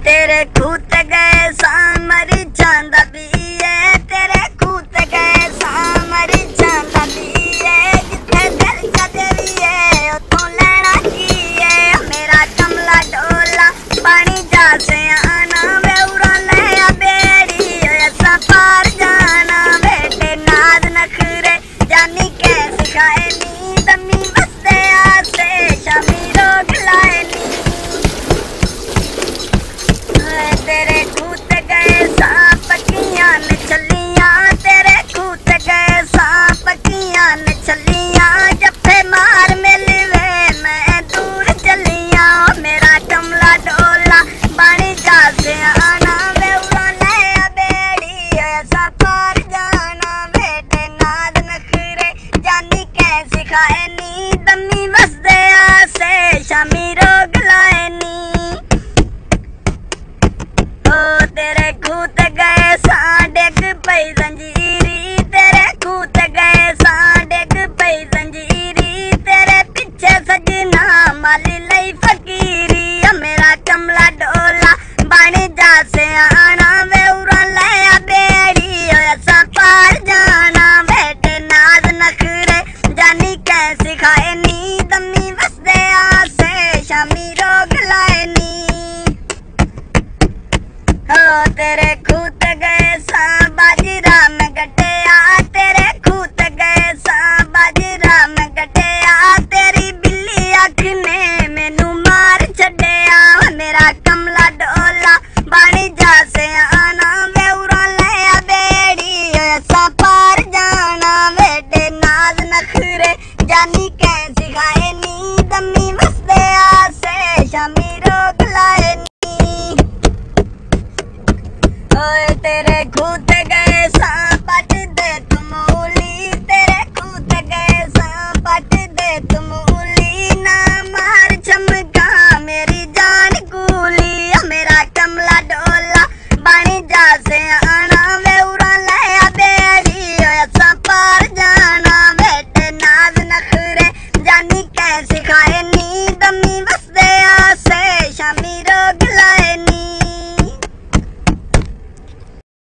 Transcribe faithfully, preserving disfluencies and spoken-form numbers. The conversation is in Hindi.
तेरे खूत गए सामरी चांदा पिए, तेरे खूत गए सामरी चांदा पिए, जिथे दिल का देविए उथों लेना कीए। मेरा कमला डोला पानी जा से आना वे उड़ा ले बेड़ी ऐसा पार जाना। बेटे नाज नखरे जानी के सिखाए नी, दमी बसते आसे शामी रोग लाए नी। तेरे खूत गए सांप कियां न चलियां, तेरे खूत गए सांप कियां न चलियां, जफे मार मिलवे मैं दूर चलियां। मेरा कमला डोला पानी जा से आना वे उड़ा ले बेड़ी ऐसा पार जाना। बेटे नाद नखरे जानी के सिखाए नी, दमी बसदे आसे शामी रोग लाए नी। तेरे खूत गए सा डेग पई जंजीरी, तेरे खूत गए सा डेग पई जंजीरी, तेरे पीछे सजना माली लई फकीरी। मेरा कमला डोला बाणी जा से आना वे उड़ा ले बेड़ी ऐसा पार जाना। बेटे नाज नखरे जानी के सिखाए नी, दमी बसदे आसे शामी रोग लाए नी। तेरे खूत गए सा बाजीरा में गड्ढिया, तेरे खूत गए सा बाजीरा में गड्ढिया, तेरी बिल्ली अख ने मैनू मार छड्डिया। मेरा कमला डोला बाणी जा से आना वे उड़ा ले बेड़ी ऐसा पार जाना। बेटे नाज नखरे जानी के सिखाए नी, दमी बसदे आसे शामी रोग लाए नी। तेरे खूत गए सा पट दे तुमूली, तेरे खूत गए सा पट दे तुमूली, ना मार चमका मेरी जान कूली। मेरा कमला डोला बाणी जा से आना वे उड़ा ले बेड़ी ऐसा पार जाना। बेटे नाज नखरे जानी के सिखाए नी,